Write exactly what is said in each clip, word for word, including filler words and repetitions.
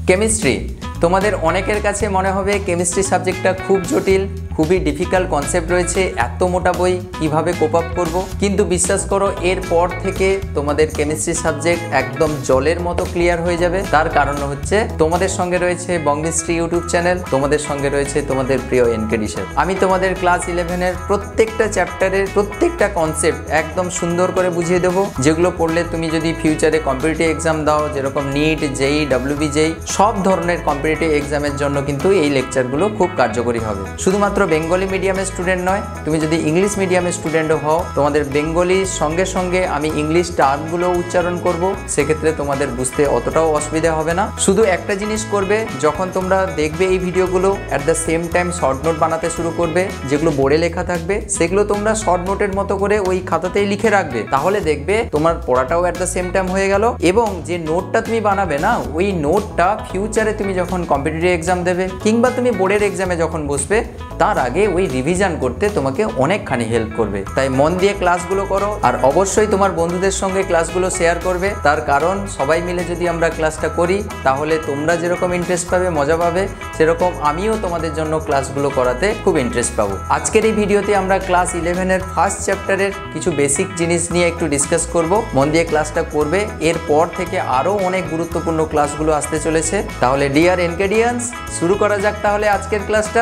Chemistry তোমাদের অনেকের কাছে মনে হবে কেমিস্ট্রি সাবজেক্টটা খুব জটিল, খুবই ডিফিকাল্ট কনসেপ্ট রয়েছে, এত মোটা বই কিভাবে কোপ আপ করবো। কিন্তু বিশ্বাস করো, এরপর থেকে তোমাদের কেমিস্ট্রি সাবজেক্ট একদম জলের মতো ক্লিয়ার হয়ে যাবে। তার কারণ হচ্ছে তোমাদের সঙ্গে রয়েছে বঙ্গমিস্ট্রি ইউটিউব চ্যানেল, তোমাদের সঙ্গে রয়েছে তোমাদের প্রিয় এনকেডি স্যার। আমি তোমাদের ক্লাস ইলেভেনের প্রত্যেকটা চ্যাপ্টারের প্রত্যেকটা কনসেপ্ট একদম সুন্দর করে বুঝিয়ে দেবো, যেগুলো পড়লে তুমি যদি ফিউচারে কম্পিটিটিভ এক্সাম দাও, যেরকম নিট, জেই, ডাব্লিউবি, জেই, সব ধরনের কম্পিটিটিভ এক্সামের জন্য কিন্তু এই লেকচারগুলো খুব কার্যকরী হবে। শুধুমাত্র বেঙ্গলি মিডিয়ামের স্টুডেন্ট নয়, তুমি যদি ইংলিশ মিডিয়ামের স্টুডেন্টও হও, তোমাদের বেঙ্গলির সঙ্গে সঙ্গে আমি ইংলিশ টার্মগুলো উচ্চারণ করব, সেক্ষেত্রে তোমাদের বুঝতে অতটাও অসুবিধা হবে না। শুধু একটা জিনিস করবে, যখন তোমরা দেখবে এই ভিডিওগুলো, at the same time short note বানাতে শুরু করবে, যেগুলো বোর্ডে লেখা থাকবে সেগুলো তোমরা শর্ট নোটের মতো করে ওই খাতাতেই লিখে রাখবে। তাহলে দেখবে তোমার পড়াটাও অ্যাট দ্য সেম টাইম হয়ে গেল, এবং যে নোটটা তুমি বানাবে না, ওই নোটটা ফিউচারে তুমি যখন কম্পিটিটিভ এক্সাম দেবে কিংবা তুমি বোর্ডের এক্সামে যখন বসবে, তার আগে ওই রিভিশন করতে তোমাকে অনেকখানি হেল্প করবে। তাই মন দিয়ে ক্লাসগুলো করো, আর অবশ্যই তোমার বন্ধুদের সঙ্গে ক্লাসগুলো শেয়ার করবে। তার কারণ সবাই মিলে যদি আমরা ক্লাসটা করি, তাহলে তোমরা যেরকম ইন্টারেস্ট পাবে, মজা পাবে, সেরকম আমিও তোমাদের জন্য ক্লাসগুলো করাতে খুব ইন্টারেস্ট পাবো। আজকের এই ভিডিওতে আমরা ক্লাস ইলেভেনের ফার্স্ট চ্যাপ্টারের কিছু বেসিক জিনিস নিয়ে একটু ডিসকাস করব। মন দিয়ে ক্লাসটা করবে, এরপর থেকে আরও অনেক গুরুত্বপূর্ণ ক্লাসগুলো আসতে চলেছে। তাহলে ডিয়ার এনকেডিয়ান্স, শুরু করা যাক তাহলে আজকের ক্লাসটা।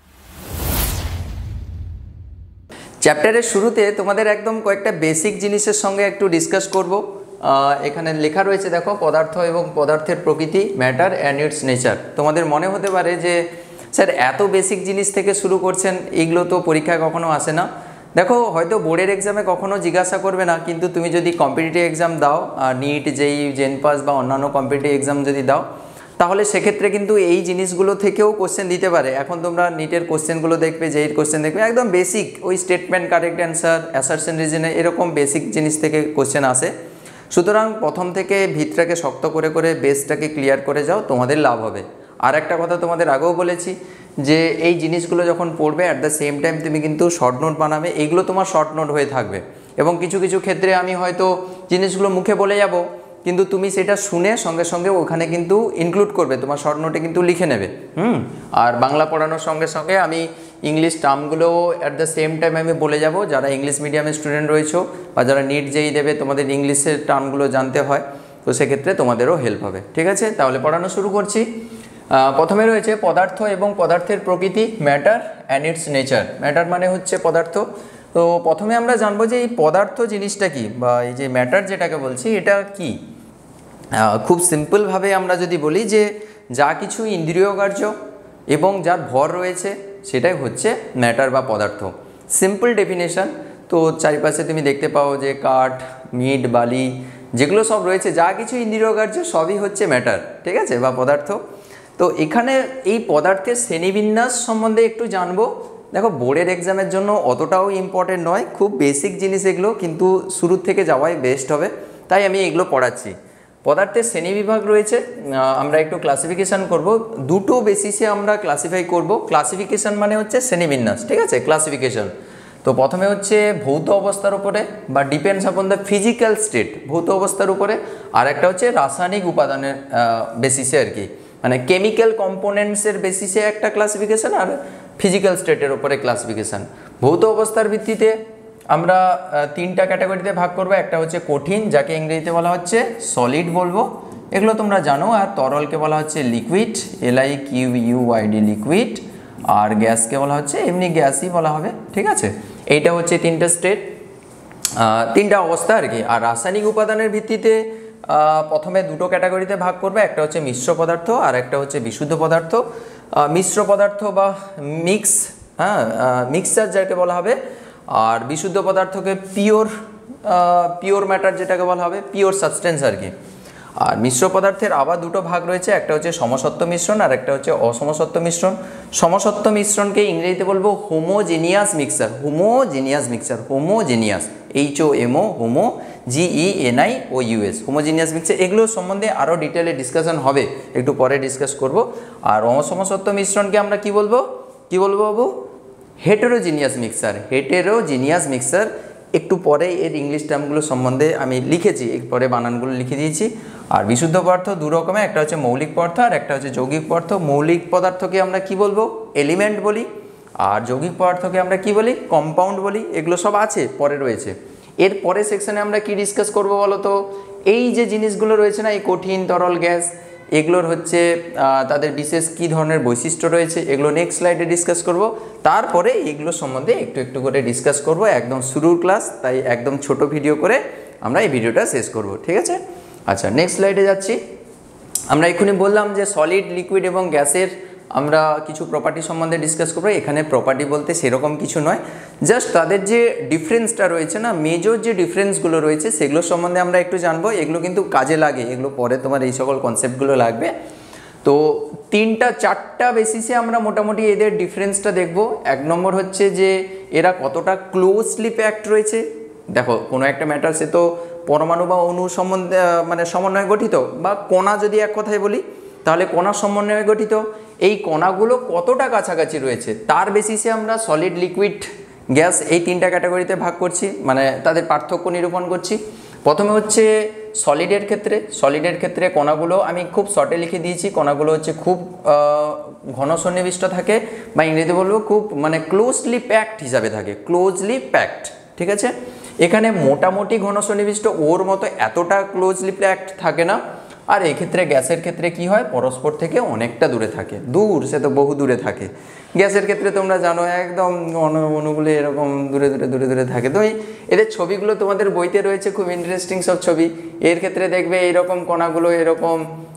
চ্যাপ্টারের শুরুতে তোমাদের একদম কয়েকটা বেসিক জিনিসের সঙ্গে একটু ডিসকাস করব। এখানে লেখা রয়েছে, দেখো, পদার্থ এবং পদার্থের প্রকৃতি, ম্যাটার অ্যান্ড ইটস নেচার। তোমাদের মনে হতে পারে যে স্যার এত বেসিক জিনিস থেকে শুরু করছেন, এগুলো তো পরীক্ষায় কখনো আসে না। দেখো, হয়তো বোর্ডের এক্সামে কখনো জিজ্ঞাসা করবে না, কিন্তু তুমি যদি কম্পিটিটিভ এক্সাম দাও, নিট, জেই, জেন পাস বা অন্যান্য কম্পিটিটিভ এক্সাম যদি দাও, তাহলে সেক্ষেত্রে কিন্তু এই জিনিসগুলো থেকেও কোশ্চেন দিতে পারে। এখন তোমরা নিটের কোশ্চেনগুলো দেখবে, জেইর কোশ্চেন দেখবে, একদম বেসিক ওই স্টেটমেন্ট, কারেক্ট অ্যান্সার, অ্যাসারশন, রিজনে, এরকম বেসিক জিনিস থেকে কোশ্চেন আসে। সুতরাং প্রথম থেকে ভিতটাকে শক্ত করে করে বেসটাকে ক্লিয়ার করে যাও, তোমাদের লাভ হবে। আর একটা কথা তোমাদের আগেও বলেছি যে এই জিনিসগুলো যখন পড়বে, অ্যাট দ্য সেম টাইম তুমি কিন্তু শর্ট নোট বানাবে, এগুলো তোমার শর্ট নোট হয়ে থাকবে। এবং কিছু কিছু ক্ষেত্রে আমি হয়তো জিনিসগুলো মুখে বলে যাব, কিন্তু তুমি সেটা শুনে সঙ্গে সঙ্গে ওখানে কিন্তু ইনক্লুড করবে, তোমার শর্ট নোটে কিন্তু লিখে নেবে। হুম আর বাংলা পড়ানোর সঙ্গে সঙ্গে আমি ইংলিশ টার্মগুলোও অ্যাট দ্য সেম টাইম আমি বলে যাব। যারা ইংলিশ মিডিয়ামের স্টুডেন্ট রয়েছো বা যারা নিট জেই দেবে, তোমাদের ইংলিশের টার্মগুলো জানতে হয়, তো সেক্ষেত্রে তোমাদেরও হেল্প হবে। ঠিক আছে, তাহলে পড়ানো শুরু করছি। প্রথমে রয়েছে পদার্থ এবং পদার্থের প্রকৃতি, matter and its nature. Matter মানে হচ্ছে পদার্থ। তো প্রথমে আমরা জানবো যে এই পদার্থ জিনিসটা কি, বা এই যে ম্যাটার যেটাকে বলছি এটা কি। খুব সিম্পলভাবে আমরা যদি বলি যে যা কিছু ইন্দ্রিয়গ্রাহ্য এবং যার ভর রয়েছে, সেটাই হচ্ছে ম্যাটার বা পদার্থ। Simple definition. তো চারিপাশে তুমি দেখতে পাও যে কাঠ, মিট, বালি, যেগুলো সব রয়েছে, যা কিছু ইন্দ্রিয়গ্রাহ্য সবই হচ্ছে ম্যাটার, ঠিক আছে, বা পদার্থ। তো এখানে এই পদার্থের শ্রেণীবিন্যাস সম্বন্ধে একটু জানবো। দেখো, বোর্ডের এক্সামের জন্য অতটাও ইম্পর্টেন্ট নয়, খুব বেসিক জিনিস এগুলো, কিন্তু শুরুর থেকে যাওয়াই বেস্ট হবে, তাই আমি এগুলো পড়াচ্ছি। পদার্থের শ্রেণীবিভাগ রয়েছে, আমরা একটু ক্লাসিফিকেশান করব। দুটো বেসিসে আমরা ক্লাসিফাই করব। ক্লাসিফিকেশান মানে হচ্ছে শ্রেণীবিন্যাস, ঠিক আছে, ক্লাসিফিকেশান। তো প্রথমে হচ্ছে ভৌত অবস্থার উপরে, বা depends upon the physical state, ভৌত অবস্থার উপরে। আর একটা হচ্ছে রাসায়নিক উপাদানের বেসিসে আর কি, মানে কেমিক্যাল কম্পোনেন্টসের বেসিসে একটা ক্লাসিফিকেশান, আর ফিজিক্যাল স্টেটের উপরে ক্লাসিফিকেশান। ভৌত অবস্থার ভিত্তিতে আমরা তিনটা ক্যাটাগরিতে ভাগ করবো। একটা হচ্ছে কঠিন, যাকে ইংরেজিতে বলা হচ্ছে সলিড বলবো, এগুলো তোমরা জানো। আর তরলকে বলা হচ্ছে liquid, L I Q U Y D, liquid. আর গ্যাসকে বলা হচ্ছে এমনি গ্যাসই বলা হবে, ঠিক আছে। এইটা হচ্ছে তিনটা স্টেট, তিনটা অবস্থা আর কি। আর রাসায়নিক উপাদানের ভিত্তিতে প্রথমে দুটো ক্যাটাগরিতে ভাগ করবে, একটা হচ্ছে মিশ্র পদার্থ আর একটা হচ্ছে বিশুদ্ধ পদার্থ। মিশ্র পদার্থ বা মিক্স, হ্যাঁ, মিক্সচার যাকে বলা হবে। আর বিশুদ্ধ পদার্থকে পিওর, পিওর ম্যাটার যেটাকে বলা হবে, পিওর সাবস্টেন্স আর কি। আর মিশ্র পদার্থের আবার দুটো ভাগ রয়েছে, একটা হচ্ছে সমসত্ব মিশ্রণ আর একটা হচ্ছে অসমসত্ব মিশ্রণ। সমসত্ব মিশ্রণকে ইংরেজিতে বলবো homogeneous mixture, homogeneous mixture, homogeneous, H O M O, homo, G E N I O U S, homogeneous mixture. এগুলোর সম্বন্ধে আরও ডিটেলে ডিসকাশন হবে, একটু পরে ডিসকাস করব। আর অসমসত্ব মিশ্রণকে আমরা কি বলবো, কি বলবো বাবু? Heterogeneous mixture, heterogeneous mixture. একটু পরে এর ইংলিশ টার্মগুলো সম্বন্ধে আমি লিখেছি, এরপরে বানানগুলো লিখে দিয়েছি। আর বিশুদ্ধ পদার্থ দু রকমের, একটা হচ্ছে মৌলিক পদার্থ আর একটা হচ্ছে যৌগিক পদার্থ। মৌলিক পদার্থকে আমরা কি বলবো? এলিমেন্ট বলি। আর যৌগিক পদার্থকে আমরা কি বলি? কম্পাউন্ড বলি। এগুলো সব আছে, পরে রয়েছে। এর পরের সেকশনে আমরা কি ডিসকাস করব বলো তো? এই যে জিনিসগুলো রয়েছে না, এই কঠিন তরল গ্যাস, এগুলোর হচ্ছে তাদের বিশেষ কি ধরনের বৈশিষ্ট্য রয়েছে, এগুলো নেক্সট স্লাইডে ডিসকাস করব। তারপরে এগুলো সম্বন্ধে একটু একটু করে ডিসকাস করব, একদম শুরুর ক্লাস, তাই একদম ছোট ভিডিও করে আমরা এই ভিডিওটা শেষ করব, ঠিক আছে? আচ্ছা, নেক্সট স্লাইডে যাচ্ছি। আমরা এক্ষুনি বললাম যে সলিড, লিকুইড এবং গ্যাসের আমরা কিছু প্রপার্টি সম্বন্ধে ডিসকাস করবো। এখানে প্রপার্টি বলতে সেরকম কিছু নয়, জাস্ট তাদের যে ডিফারেন্সটা রয়েছে না, মেজর যে ডিফারেন্সগুলো রয়েছে সেগুলো সম্বন্ধে আমরা একটু জানবো। এগুলো কিন্তু কাজে লাগে, এগুলো পরে তোমার এই সকল কনসেপ্টগুলো লাগবে। তো তিনটা চারটা বেসিসে আমরা মোটামুটি এদের ডিফারেন্সটা দেখব। এক নম্বর হচ্ছে যে এরা কতটা ক্লোজলি প্যাকড রয়েছে। দেখো, কোনো একটা ম্যাটার সে তো পরমাণু বা অণু সম্বন্ধে মানে সমন্বয়ে গঠিত, বা কণা যদি এক কথায় বলি তাহলে কণা সমন্বয়ে গঠিত। এই কণাগুলো কতটা কাছাকাছি রয়েছে তার বেসিসে আমরা সলিড, লিকুইড, গ্যাস এই তিনটা ক্যাটাগরিতে ভাগ করছি, মানে তাদের পার্থক্য নিরূপণ করছি। প্রথমে হচ্ছে সলিডের ক্ষেত্রে। সলিডের ক্ষেত্রে কণাগুলো আমি খুব শর্টে লিখে দিয়েছি। কণাগুলো হচ্ছে খুব ঘন সন্নিবিষ্ট থাকে, বা ইংরেজিতে বলবো খুব মানে ক্লোজলি প্যাকড হিসাবে থাকে, ক্লোজলি প্যাকড, ঠিক আছে? এখানে মোটামুটি ঘন সন্নিবিষ্ট, ওর মতো এতটা ক্লোজলি প্যাকড থাকে না। আর এক্ষেত্রে গ্যাসের ক্ষেত্রে কি হয়? পরস্পর থেকে অনেকটা দূরে থাকে, দূর সে তো বহু দূরে থাকে। গ্যাসের ক্ষেত্রে তোমরা জানো একদম অণুগুলো এরকম দূরে দূরে দূরে দূরে থাকে। তো এদের ছবিগুলো তোমাদের বইতে রয়েছে, খুব ইন্টারেস্টিং সব ছবি। এর ক্ষেত্রে দেখবে এইরকম কণাগুলো এরকম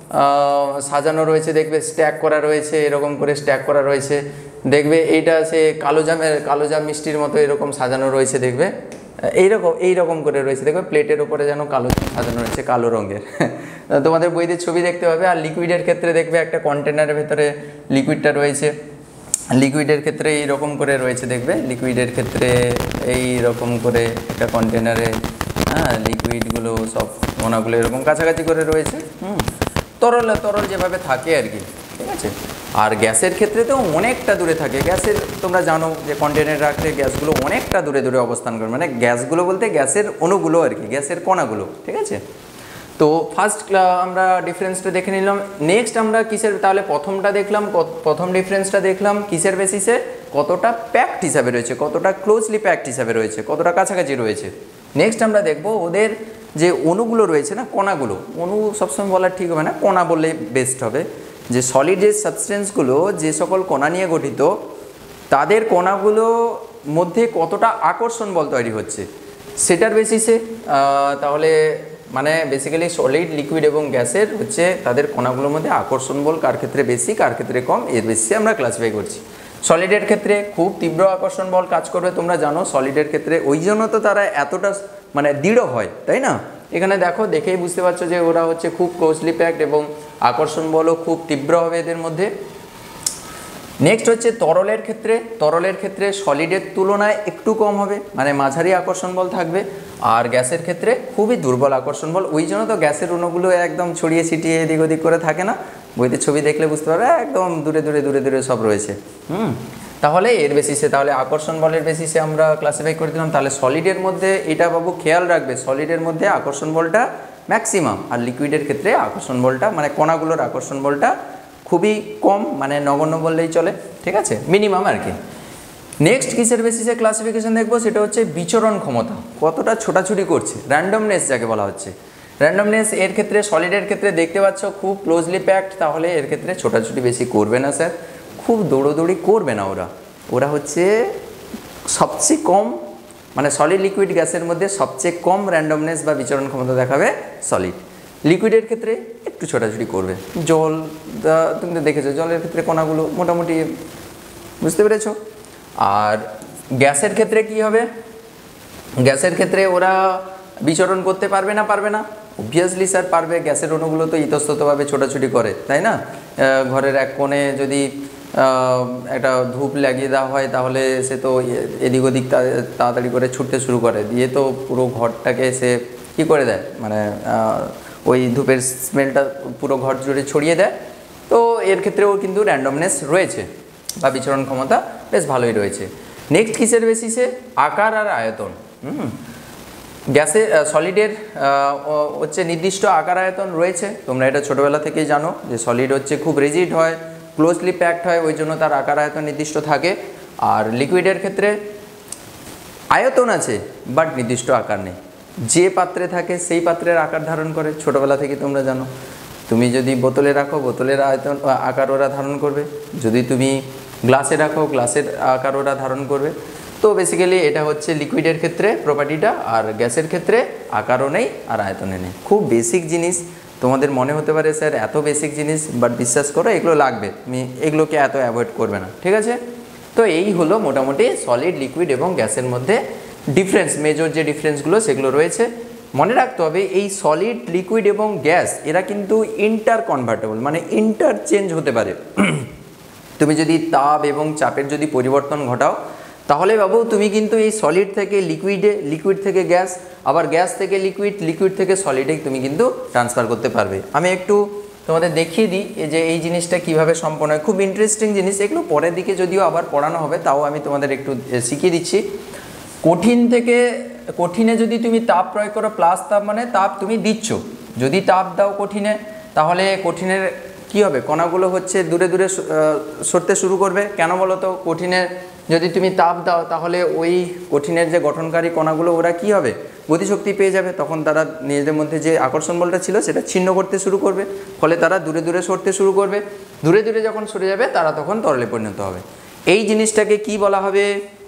সাজানো রয়েছে, দেখবে স্ট্যাক করা রয়েছে, এরকম করে স্ট্যাক করা রয়েছে। দেখবে এইটা সে কালো জামের কালো জাম মিষ্টির মতো এরকম সাজানো রয়েছে, দেখবে এইরকম এইরকম করে রয়েছে। দেখবে প্লেটের উপরে যেন কালো সাজানো রয়েছে, কালো রঙের। তোমাদের বইতে ছবি দেখতে পাবে। আর লিকুইডের ক্ষেত্রে দেখবে একটা কন্টেনারের ভেতরে লিকুইডটা রয়েছে। লিকুইডের ক্ষেত্রে এইরকম করে রয়েছে, দেখবে লিকুইডের ক্ষেত্রে এই রকম করে একটা কন্টেনারে, হ্যাঁ, লিকুইডগুলো সব কণাগুলো এরকম কাছাকাছি করে রয়েছে। হুম তরল তরল যেভাবে থাকে আর কি, ঠিক আছে? আর গ্যাসের ক্ষেত্রে তো অনেকটা দূরে থাকে। গ্যাসের তোমরা জানো যে কন্টেনার রাখলে গ্যাসগুলো অনেকটা দূরে দূরে অবস্থান করে, মানে গ্যাসগুলো বলতে গ্যাসের অণুগুলো আর কি, গ্যাসের কণাগুলো, ঠিক আছে? তো ফার্স্ট আমরা ডিফারেন্সটা দেখে নিলাম। নেক্সট আমরা কিসের, তাহলে প্রথমটা দেখলাম, প্রথম ডিফারেন্সটা দেখলাম কিসের বেসিসে? কতটা প্যাকড হিসাবে রয়েছে, কতটা ক্লোজলি প্যাকড হিসাবে রয়েছে, কতটা কাছাকাছি রয়েছে। নেক্সট আমরা দেখব ওদের যে অণুগুলো রয়েছে না, কণাগুলো। অণু সবসময় বলা ঠিক হবে না, কণা বললে বেস্ট হবে। যে সলিড যে সাবস্টেন্সগুলো যে সকল কণা নিয়ে গঠিত, তাদের কণাগুলো মধ্যে কতটা আকর্ষণ বল তৈরি হচ্ছে সেটার বেসিসে। তাহলে মানে বেসিক্যালি সলিড, লিকুইড এবং গ্যাসের হচ্ছে তাদের কণাগুলোর মধ্যে আকর্ষণ বল কার ক্ষেত্রে বেশি, কার ক্ষেত্রে কম, এর বেসিসে আমরা ক্লাসিফাই করছি। সলিডের ক্ষেত্রে খুব তীব্র আকর্ষণ বল কাজ করবে, তোমরা জানো। সলিডের ক্ষেত্রে ওই জন্য তো তারা এতটা মানে দৃঢ় হয়, তাই না? এখানে দেখো, দেখেই বুঝতে পারছো যে ওরা হচ্ছে খুব ক্লোজলি প্যাকড এবং আকর্ষণ বলও খুব তীব্র হবে এদের মধ্যে। নেক্সট হচ্ছে তরলের ক্ষেত্রে। তরলের ক্ষেত্রে সলিডের তুলনায় একটু কম হবে, মানে মাঝারি আকর্ষণ বল থাকবে। আর গ্যাসের ক্ষেত্রে খুবই দুর্বল আকর্ষণ বল। ওই জন্য তো গ্যাসের অণুগুলো একদম ছড়িয়ে ছিটিয়ে এদিক ওদিক করে থাকে না, বইতে ছবি দেখলে বুঝতে পারবে একদম দূরে দূরে দূরে দূরে সব রয়েছে। হুম তাহলে এর বেসিসে, তাহলে আকর্ষণ বলের বেসিসে আমরা ক্লাসিফাই করে দিলাম। তাহলে সলিডের মধ্যে এটা বাবু খেয়াল রাখবে, সলিডের মধ্যে আকর্ষণ বলটা ম্যাক্সিমাম, আর লিকুইডের ক্ষেত্রে আকর্ষণ বলটা মানে কণাগুলোর আকর্ষণ বলটা খুবই কম, মানে নগণ্য বললেই চলে, ঠিক আছে, মিনিমাম আর কি। নেক্সট কিসের বেসিসে ক্লাসিফিকেশন দেখবো, সেটা হচ্ছে বিচরণ ক্ষমতা, কতটা ছোটাছুটি করছে, র্যান্ডমনেস যাকে বলা হচ্ছে। র্যান্ডমনেস এর ক্ষেত্রে সলিডের ক্ষেত্রে দেখতে পাচ্ছ খুব ক্লোজলি প্যাকড, তাহলে এর ক্ষেত্রে ছোটাছুটি বেশি করবে না স্যার, খুব দৌড়োদৌড়ি করবে না ওরা। ওরা হচ্ছে সবচেয়ে কম, মানে সলিড, লিকুইড, গ্যাসের মধ্যে সবচেয়ে কম র্যান্ডমনেস বা বিচরণ ক্ষমতা দেখাবে সলিড। লিকুইডের ক্ষেত্রে একটু ছোটাছুটি করবে। জল তুমি তো দেখেছো, জলের ক্ষেত্রে কণাগুলো মোটামুটি বুঝতে পেরেছো। আর গ্যাসের ক্ষেত্রে কি হবে? গ্যাসের ক্ষেত্রে ওরা বিচরণ করতে পারবে না, পারবে না অবভিয়াসলি স্যার পারবে। গ্যাসের অণুগুলো তো ইতস্ততভাবে ছোটাছুটি করে, তাই না? ঘরের এক কোণে যদি একটা ধূপ লাগিয়ে দেওয়া হয় তাহলে সে তো এদিক ওদিক তাড়াতাড়ি করে ছুটতে শুরু করে, দিয়ে তো পুরো ঘরটাকে সে কী করে দেয়, মানে ওই ধূপের স্মেলটা পুরো ঘর জুড়ে ছড়িয়ে দেয়। তো এর ক্ষেত্রেও কিন্তু র্যান্ডমনেস রয়েছে বা বিচরণ ক্ষমতা বেশ ভালোই রয়েছে। নেক্সট কিসের বেসিসে? আকার আর আয়তন। হুম গ্যাসে সলিডের হচ্ছে নির্দিষ্ট আকার আয়তন রয়েছে, তোমরা এটা ছোটোবেলা থেকেই জানো যে সলিড হচ্ছে খুব রিজিড হয়, ক্লোজলি প্যাকড হয়, ওই জন্য তার আকার আয়তন নির্দিষ্ট থাকে। আর লিকুইডের ক্ষেত্রে আয়তন আছে বাট নির্দিষ্ট আকার নেই, যে পাত্রে থাকে সেই পাত্রের আকার ধারণ করে, ছোটোবেলা থেকে তোমরা জানো। তুমি যদি বোতলে রাখো বোতলের আয়তন আকার ওরা ধারণ করবে, যদি তুমি গ্লাসে রাখো গ্লাসের আকার ওরা ধারণ করবে। তো বেসিক্যালি এটা হচ্ছে লিকুইডের ক্ষেত্রে প্রপার্টিটা, আর গ্যাসের ক্ষেত্রে আকারও নেই আর আয়তনে নেই। খুব বেসিক জিনিস, তোমাদের মনে হতে পারে স্যার এত বেসিক জিনিস, বাট বিশ্বাস করো এগুলো লাগবে, তুমি এগুলোকে এত অ্যাভয়েড করবে না, ঠিক আছে। তো এই হলো মোটামুটি সলিড, লিকুইড এবং গ্যাসের মধ্যে ডিফারেন্স, মেজর যে ডিফারেন্সগুলো সেগুলো রয়েছে। মনে রাখতে হবে এই সলিড, লিকুইড এবং গ্যাস এরা কিন্তু ইন্টার কনভার্টেবল, মানে ইন্টারচেঞ্জ হতে পারে। তুমি যদি তাপ এবং চাপের যদি পরিবর্তন ঘটাও তাহলে বাবু তুমি কিন্তু এই সলিড থেকে লিকুইডে, লিকুইড থেকে গ্যাস, আবার গ্যাস থেকে লিকুইড, লিকুইড থেকে সলিডে তুমি কিন্তু ট্রান্সফার করতে পারবে। আমি একটু তোমাদের দেখিয়ে দিই যে এই জিনিসটা কিভাবে সম্পন্ন হয়, খুব ইন্টারেস্টিং জিনিস। এগুলো পরের দিকে যদিও আবার পড়ানো হবে, তাও আমি তোমাদের একটু শিখিয়ে দিচ্ছি। কঠিন থেকে কঠিনে যদি তুমি তাপ প্রয়োগ করো, প্লাস তাপ মানে তাপ তুমি দিচ্ছ, যদি তাপ দাও কঠিনে তাহলে কঠিনের কি হবে, কণাগুলো হচ্ছে দূরে দূরে সরতে শুরু করবে। কেন বলো তো, কঠিনের যদি তুমি তাপ দাও তাহলে ওই কঠিনের যে গঠনকারী কণাগুলো ওরা কি হবে, গতিশক্তি পেয়ে যাবে, তখন তারা নিজেদের মধ্যে যে আকর্ষণ বলটা ছিল সেটা ছিন্ন করতে শুরু করবে, ফলে তারা দূরে দূরে সরতে শুরু করবে। দূরে দূরে যখন সরে যাবে তারা তখন তরলে পরিণত হবে। এই জিনিসটাকে কি বলা হবে,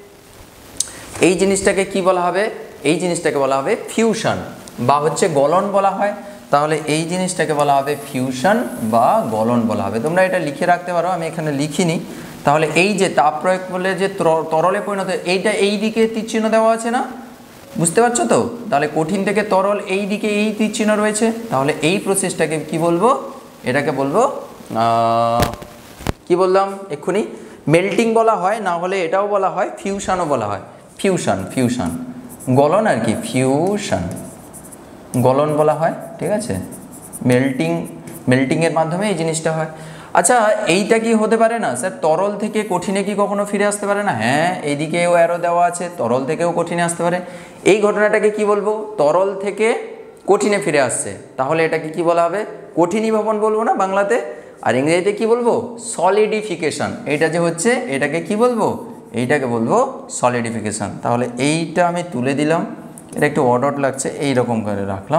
এই জিনিসটাকে কি বলা হবে, এই জিনিসটাকে বলা হবে ফিউশন বা হচ্ছে গলন বলা হয়। তাহলে এই জিনিসটাকে বলা হবে ফিউশন বা গলন বলা হবে। তোমরা এটা লিখে রাখতে পারো, আমি এখানে লিখিনি। তাহলে এই যে তাপ প্রয়োগ করলে যে তরলে পরিণত, এইটা এই দিকে তীরচিহ্ন দেওয়া আছে না, বুঝতে পারছো তো? তাহলে কঠিন থেকে তরল এই দিকে এই তীরচিহ্ন রয়েছে, তাহলে এই প্রসেসটাকে কি বলবো, এটাকে বলবো কি বললাম এক্ষুনি, মেল্টিং বলা হয়, না হলে এটাও বলা হয় ফিউশনও বলা হয়। ফিউশন, ফিউশন গলন আর কি, ফিউশন গলন বলা হয়, ঠিক আছে। মেল্টিং, মেল্টিংয়ের মাধ্যমে এই জিনিসটা হয়। আচ্ছা এইটা কি হতে পারে না স্যার, তরল থেকে কঠিনে কি কখনো ফিরে আসতে পারে না? হ্যাঁ, এইদিকেও অ্যারো দেওয়া আছে, তরল থেকেও কঠিনে আসতে পারে। এই ঘটনাটাকে কি বলবো, তরল থেকে কঠিনে ফিরে আসছে, তাহলে এটাকে কি বলা হবে, কঠিনীভবন বলবো না বাংলাতে, আর ইংরেজিতে কি বলবো, সলিডিফিকেশন। এইটা যে হচ্ছে এটাকে কি বলবো, এইটাকে বলবো সলিডিফিকেশন। তাহলে এইটা আমি তুলে দিলাম, এটা একটু অড অড লাগছে, এইরকম করে রাখলাম,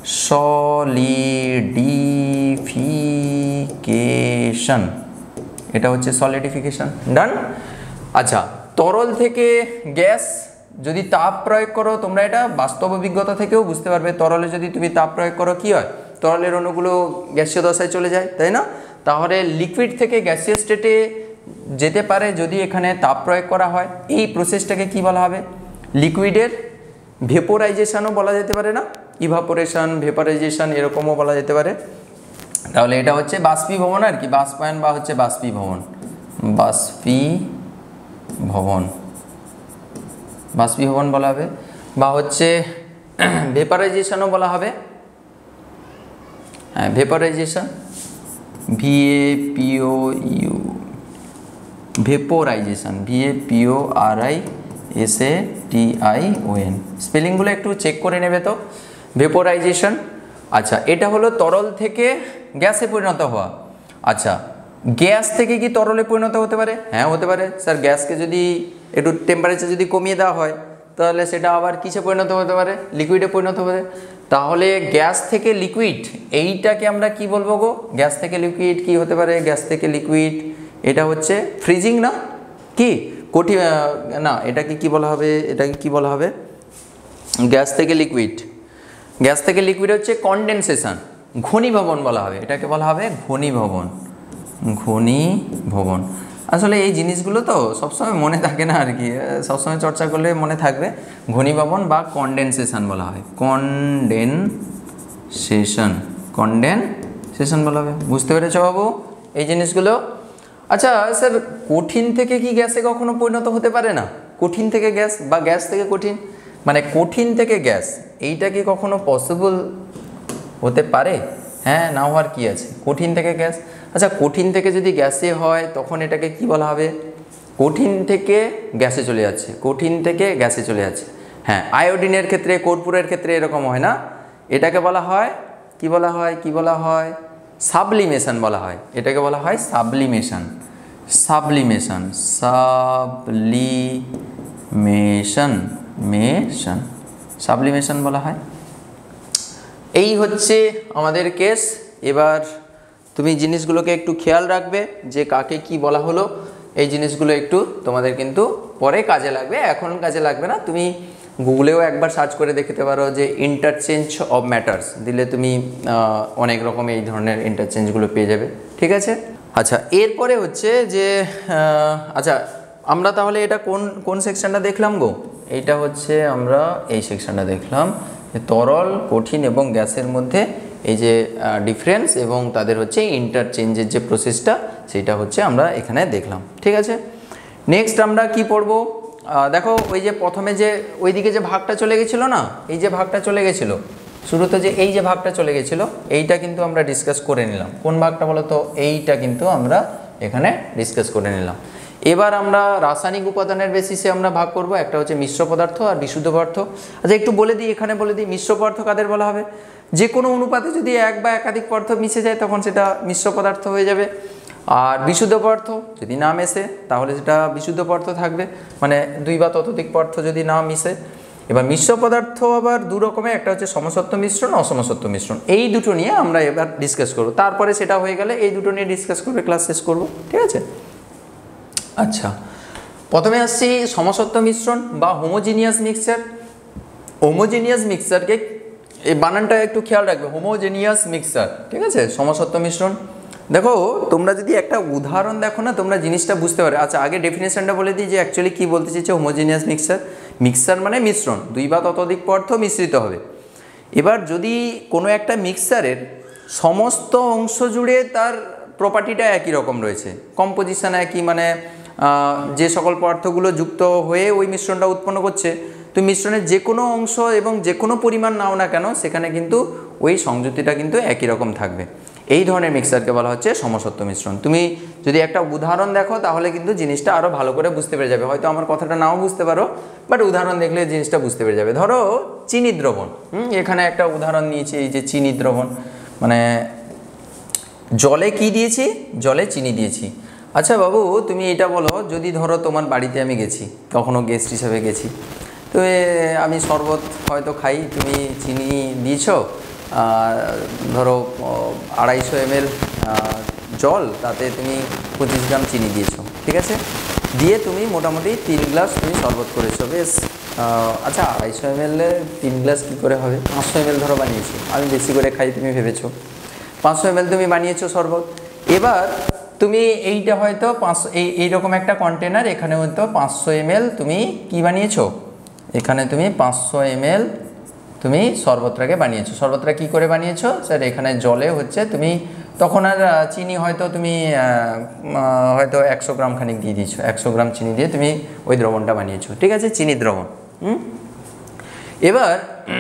সলিডিফিকেশন, এটা হচ্ছে সলিডিফিকেশন। ডান। আচ্ছা, তরল থেকে গ্যাস যদি তাপ প্রয়োগ করো, তোমরা এটা বাস্তব অভিজ্ঞতা থেকেও বুঝতে পারবে, তরলে যদি তুমি তাপ প্রয়োগ করো কি হয়, তরলের অণুগুলো গ্যাসীয় দশায় চলে যায়, তাই না? তাহলে লিকুইড থেকে গ্যাসীয় স্টেটে যেতে পারে যদি এখানে তাপ প্রয়োগ করা হয়। এই প্রসেসটাকে কি বলা হবে, লিকুইডের ভেপোরাইজেশনও বলা যেতে পারে না, ইভাপোরেশন, ভেপারাইজেশন এরকমও বলা যেতে পারে। তাহলে এটা হচ্ছে বাষ্পীভবন আর কি, বাষ্পায়ন বা হচ্ছে বাষ্পীভবন, বাষ্পীভবন, বাষ্পীভবন বলা হবে, বা হচ্ছে ভেপারাইজেশনও বলা হবে। হ্যাঁ, vaporisation, V A P O U, vaporisation, V A P O R I S A T I O N, স্পেলিংগুলো একটু চেক করে নেবে তো। ভেপোরাইজেশন, আচ্ছা এটা হলো তরল থেকে গ্যাসে পরিণত হওয়া। আচ্ছা, গ্যাস থেকে কি তরলে পরিণত হতে পারে? হ্যাঁ হতে পারে স্যার, গ্যাসকে যদি একটু টেম্পারেচার যদি কমিয়ে দেওয়া হয় তাহলে সেটা আবার কিসে পরিণত হতে পারে, লিকুইডে পরিণত হতে পারে। তাহলে গ্যাস থেকে লিকুইড, এইটাকে আমরা কি বলবো গো, গ্যাস থেকে লিকুইড কি হতে পারে, গ্যাস থেকে লিকুইড এটা হচ্ছে ফ্রিজিং না কি, কঠিন না, এটাকে কি বলা হবে, এটাকে কি বলা হবে, গ্যাস থেকে লিকুইড, গ্যাস থেকে লিকুইড হচ্ছে কনডেনসেশন, ঘনীভবন বলা হবে, এটাকে বলা হবে ঘনীভবন, ঘনীভবন। আসলে এই জিনিসগুলো তো সবসময় মনে থাকে না আর কি, সবসময় চর্চা করলে মনে থাকবে। ঘনীভবন বা কনডেনসেশন বলা হয়, কনডেনসেশন, কনডেনসেশন বলা হবে। বুঝতে পেরেছো বাবু এই জিনিসগুলো? আচ্ছা স্যার, কঠিন থেকে কি গ্যাসে কখনো পরিণত হতে পারে না, কঠিন থেকে গ্যাস বা গ্যাস থেকে কঠিন, মানে কঠিন থেকে গ্যাস, এইটা কি কখনো পসিবল হতে পারে? হ্যাঁ, না হওয়ার কি আছে, কঠিন থেকে গ্যাস। আচ্ছা, কঠিন থেকে যদি গ্যাসে হয় তখন এটাকে কি বলা হবে, কঠিন থেকে গ্যাসে চলে যাচ্ছে, কঠিন থেকে গ্যাসে চলে যাচ্ছে। হ্যাঁ, আয়োডিনের ক্ষেত্রে, কর্পূরের ক্ষেত্রে এরকম হয় না, এটাকে বলা হয় কি বলা হয় কি বলা হয় সাবলিমেশন বলা হয়, এটাকে বলা হয় সাবলিমেশন। সাবলিমেশন সাবলিমেশন মেশন সাবলিমেশন বলা হয়। এই হচ্ছে আমাদের কেস। এবার তুমি জিনিসগুলোকে একটু খেয়াল রাখবে যে কাকে কি বলা হলো, এই জিনিসগুলো একটু তোমাদের কিন্তু পরে কাজে লাগবে, এখন কাজে লাগবে না। তুমি গুগলেও একবার সার্চ করে দেখতে পারো যে ইন্টারচেঞ্জ অফ ম্যাটার্স দিলে তুমি অনেক রকম এই ধরনের ইন্টারচেঞ্জগুলো পেয়ে যাবে, ঠিক আছে। আচ্ছা, এরপরে হচ্ছে যে আচ্ছা আমরা তাহলে এটা কোন কোন সেকশনটা দেখলাম গো? এইটা হচ্ছে আমরা এই সেকশনটা দেখলাম যে তরল, কঠিন এবং গ্যাসের মধ্যে এই যে ডিফারেন্স এবং তাদের হচ্ছে ইন্টারচেঞ্জের যে প্রসেসটা সেটা হচ্ছে আমরা এখানে দেখলাম, ঠিক আছে। নেক্সট আমরা কি পড়ব? দেখো ওই যে প্রথমে যে ওইদিকে যে ভাগটা চলে গেছিলো না, এই যে ভাগটা চলে গেছিলো শুরুতে, যে এই যে ভাগটা চলে গেছিলো এইটা কিন্তু আমরা ডিসকাস করে নিলাম। কোন ভাগটা বলো তো? এইটা কিন্তু আমরা এখানে ডিসকাস করে নিলাম। এবার আমরা রাসায়নিক উপাদানের বেসিসে আমরা ভাগ করব, একটা হচ্ছে মিশ্র পদার্থ আর বিশুদ্ধ পদার্থ। আচ্ছা একটু বলে দিই, এখানে বলে দিই মিশ্র পদার্থ কাদের বলা হবে? যে কোনো অনুপাতে যদি এক বা একাধিক পদার্থ মিশে যায় তখন সেটা মিশ্র পদার্থ হয়ে যাবে। আর বিশুদ্ধ পদার্থ যদি না মেশে তাহলে সেটা বিশুদ্ধ পদার্থ থাকবে, মানে দুই বা ততোধিক পদার্থ যদি না মিশে। এবার মিশ্র পদার্থ আবার দু রকমের, একটা হচ্ছে সমসত্ব মিশ্রণ, অসমসত্ব মিশ্রণ। এই দুটো নিয়ে আমরা এবার ডিসকাস করব, তারপরে সেটা হয়ে গেলে এই দুটো নিয়ে ডিসকাস করে ক্লাস শেষ করব, ঠিক আছে। আচ্ছা, প্রথমে আসছি সমসত্ব মিশ্রণ বা হোমোজিনিয়াস মিক্সচার। হোমোজিনিয়াস মিক্সচারকে এই বানানটা একটু খেয়াল রাখবে, হোমোজিনিয়াস মিক্সচার, ঠিক আছে। সমসত্ব মিশ্রণ, দেখো তোমরা যদি একটা উদাহরণ দেখো না তোমরা জিনিসটা বুঝতে পারো। আচ্ছা আগে ডেফিনেশনটা বলে দিই যে অ্যাকচুয়ালি কী বলতে চাইছে হোমোজিনিয়াস মিক্সচার। মিক্সচার মানে মিশ্রণ, দুই বা ততোধিক পদার্থ মিশ্রিত হবে। এবার যদি কোনো একটা মিক্সচারের সমস্ত অংশ জুড়ে তার প্রপার্টিটা একই রকম রয়েছে, কম্পোজিশন একই, মানে যে সকল পদার্থগুলো যুক্ত হয়ে ওই মিশ্রণটা উৎপন্ন করছে, তো মিশ্রণের যে কোনো অংশ এবং যে কোনো পরিমাণ নাও না কেন সেখানে কিন্তু ওই সংযুতিটা কিন্তু একই রকম থাকবে। এই ধরনের মিক্সচারকে বলা হচ্ছে সমসত্ব মিশ্রণ। তুমি যদি একটা উদাহরণ দেখো তাহলে কিন্তু জিনিসটা আরও ভালো করে বুঝতে পেরে যাবে। হয়তো আমার কথাটা নাও বুঝতে পারো, বাট উদাহরণ দেখলে জিনিসটা বুঝতে পেরে যাবে। ধরো চিনি দ্রবণ, হুম এখানে একটা উদাহরণ নিয়েছি, এই যে চিনি দ্রবণ, মানে জলে কি দিয়েছি? জলে চিনি দিয়েছি। আচ্ছা বাবু তুমি এটা বলো, যদি ধরো তোমার বাড়িতে আমি গেছি, কখনো গেস্ট হিসেবে গেছি, তো আমি শরবত হয়তো খাই, তুমি চিনি দিয়েছো, ধরো আড়াইশো এমএল জল, তাতে তুমি পঁচিশ গ্রাম চিনি দিয়েছো, ঠিক আছে। দিয়ে তুমি মোটামুটি তিন গ্লাস তুমি শরবত করেছো, বেশ। আচ্ছা আড়াইশো এমএলে তিন গ্লাস কী করে হবে? পাঁচশো এমএল ধরো বানিয়েছো, আমি বেশি করে খাই তুমি ভেবেছো, পাঁচশো এমএল তুমি বানিয়েছো শরবত। এবার তুমি এইটা হয়তো পাঁচশো এই এইরকম একটা কন্টেনার, এখানে হয়তো পাঁচশো এমএল তুমি কি বানিয়েছো, এখানে তুমি পাঁচশো এমএল তুমি শরবতটাকে বানিয়েছো। শরবতটা কী করে বানিয়েছো স্যার? এখানে জলে হচ্ছে তুমি তখন আর চিনি হয়তো তুমি হয়তো একশো গ্রাম খানিক দিয়ে দিয়েছো, একশো গ্রাম চিনি দিয়ে তুমি ওই দ্রবণটা বানিয়েছো, ঠিক আছে, চিনি দ্রবণ। হুম এবার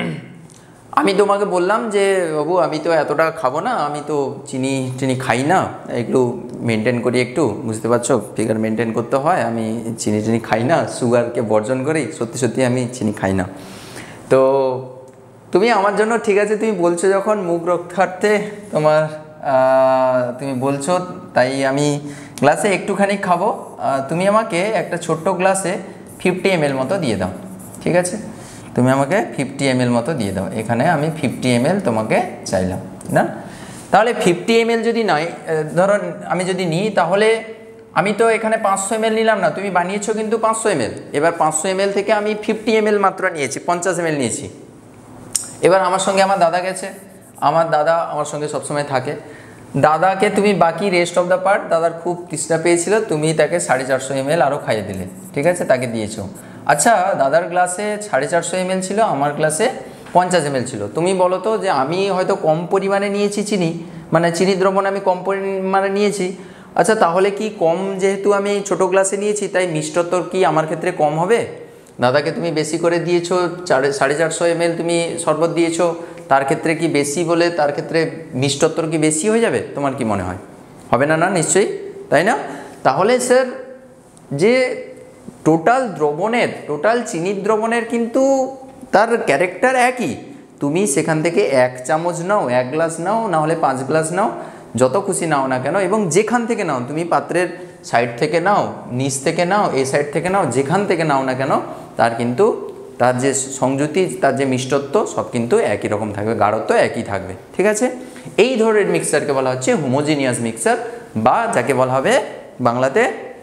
আমি তোমাকে বললাম যে বাবু আমি তো এতটা খাবো না, আমি তো চিনি চিনি খাই না, একটু মেনটেন করি, একটু বুঝতে পারছো ফিগার মেনটেন করতে হয়, আমি চিনি চিনি খাই না, সুগারকে বর্জন করি, সত্যি সত্যি আমি চিনি খাই না। তো তুমি আমার জন্য ঠিক আছে, তুমি বলছো যখন মুখ রক্ষার্থে তোমার তুমি বলছো, তাই আমি গ্লাসে একটুখানি খাবো, তুমি আমাকে একটা ছোট্ট গ্লাসে ফিফটি এমএল মতো দিয়ে দাও, ঠিক আছে। তুমি আমাকে ফিফটি এমএল মতো দিয়ে দাও, এখানে আমি ফিফটি এমএল তোমাকে চাইলাম না। তাহলে ফিফটি এমএল যদি নয়, ধরো আমি যদি নিই, তাহলে আমি তো এখানে পাঁচশো এমএল নিলাম না, তুমি বানিয়েছো কিন্তু পাঁচশো এমএল। এবার পাঁচশো এমএল থেকে আমি ফিফটি এমএল মাত্র নিয়েছি, পঞ্চাশ এমএল নিয়েছি। এবার আমার সঙ্গে আমার দাদা গেছে, আমার দাদা আমার সঙ্গে সবসময় থাকে, দাদাকে তুমি বাকি রেস্ট অফ দ্য পার্ট, দাদার খুব তৃষ্ণা পেয়েছিল, তুমি তাকে সাড়ে চারশো এমএল আরও খাইয়ে দিলে, ঠিক আছে, তাকে দিয়েছো। আচ্ছা দাদার গ্লাসে সাড়ে চারশো এমএল ছিল, আমার গ্লাসে পঞ্চাশ এমএল ছিল। তুমি বলো তো যে আমি হয়তো কম পরিমাণে নিয়েছি চিনি, মানে চিনি দ্রবণ আমি কম পরিমাণে নিয়েছি। আচ্ছা তাহলে কি কম, যেহেতু আমি ছোটো গ্লাসে নিয়েছি তাই মিষ্টত্ব কি আমার ক্ষেত্রে কম হবে? দাদাকে তুমি বেশি করে দিয়েছো, চারে সাড়ে চারশো এমএল তুমি শরবত দিয়েছো, তার ক্ষেত্রে কি বেশি বলে তার ক্ষেত্রে মিষ্টত্ব কি বেশি হয়ে যাবে? তোমার কি মনে হয়? হবে না? না নিশ্চয়ই, তাই না? তাহলে স্যার যে টোটাল দ্রবণের টোটাল চিনির দ্রবণের কিন্তু তার ক্যারেক্টার একই। তুমি সেখান থেকে এক চামচ নাও, এক গ্লাস নাও, না হলে পাঁচ গ্লাস নাও, যত খুশি নাও না কেন, এবং যেখান থেকে নাও, তুমি পাত্রের সাইড থেকে নাও, নিচ থেকে নাও, এই সাইড থেকে নাও, যেখান থেকে নাও না কেন, তার কিন্তু তার যে সংযুতি, তার যে মিষ্টত্ব সব কিন্তু একই রকম থাকবে, গাঢ়ত্ব একই থাকবে। ঠিক আছে, এই ধরনের মিক্সচারকে বলা হচ্ছে হোমোজিনিয়াস মিক্সচার, বা যাকে বলা হবে বাংলাতে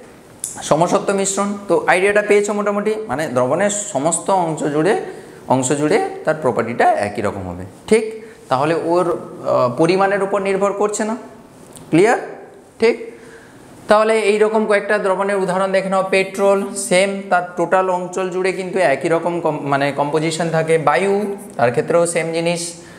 সমসত্ব মিশ্রণ। তো আইডিয়াটা পেয়েছো মোটামুটি, মানে দ্রবণের সমস্ত অংশ জুড়ে অংশ জুড়ে তার প্রপার্টিটা একই রকম হবে। ঠিক, তাহলে ওর পরিমাণের উপর নির্ভর করছে না। ক্লিয়ার? ঠিক, তাহলে এই রকম কয়েকটা দ্রবণের উদাহরণ দেখে নাও। পেট্রোল, সেম, তার টোটাল অঞ্চল জুড়ে কিন্তু একই রকম মানে কম্পোজিশন থাকে। বায়ু, তার ক্ষেত্রেও সেম জিনিস।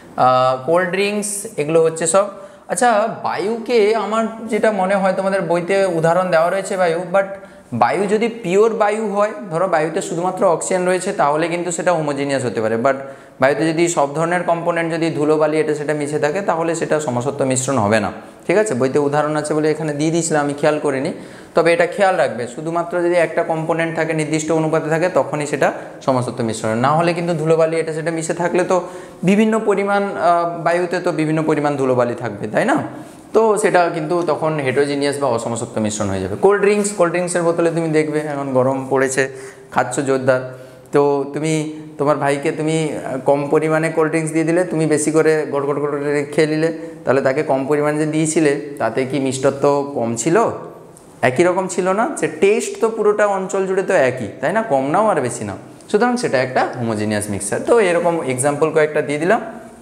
কোল্ড ড্রিঙ্কস, এগুলো হচ্ছে সব। আচ্ছা, বায়ুকে আমার যেটা মনে হয়, তোমাদের বইতে উদাহরণ দেওয়া রয়েছে বায়ু, বাট বায়ু যদি পিওর বায়ু হয়, ধরো বায়ুতে শুধুমাত্র অক্সিজেন রয়েছে, তাহলে কিন্তু সেটা হোমোজিনিয়াস হতে পারে। বাট বায়ুতে যদি সব ধরনের কম্পোনেন্ট, যদি ধুলোবালি এটা সেটা মিশে থাকে, তাহলে সেটা সমসত্ব মিশ্রণ হবে না। ঠিক আছে, বইতে উদাহরণ আছে বলে এখানে দিয়ে দিয়েছিলাম, আমি খেয়াল করিনি। তবে এটা খেয়াল রাখবে, শুধুমাত্র যদি একটা কম্পোনেন্ট থাকে, নির্দিষ্ট অনুপাতে থাকে, তখনই সেটা সমসত্ব মিশ্রণ। না হলে কিন্তু ধুলোবালি এটা সেটা মিশে থাকলে তো বিভিন্ন পরিমাণ, বায়ুতে তো বিভিন্ন পরিমাণ ধুলোবালি থাকবে, তাই না? তো সেটা কিন্তু তখন হেটেরোজিনিয়াস বা অসমসত্ব মিশ্রণ হয়ে যাবে। কোল্ড ড্রিঙ্কস, কোল্ড ড্রিঙ্কসের বোতলে তুমি দেখবে এখন গরম পড়েছে, খাচ্ছ জোরদার, তো তুমি তোমার ভাইকে তুমি কম পরিমাণে কোল্ড ড্রিঙ্কস দিয়ে দিলে, তুমি বেশি করে গড় গড় গড় খেয়ে নিলে, তাহলে তাকে কম পরিমাণে যে দিয়েছিলে তাতে কি মিষ্টত্ব কম ছিল? একই রকম ছিল না? সে টেস্ট তো পুরোটা অঞ্চল জুড়ে তো একই, তাই না? কম নাও আর বেশি নাও, সুতরাং সেটা একটা হোমোজিনিয়াস মিক্সচার। তো এরকম এক্সাম্পল কয়েকটা দিয়ে দিলাম।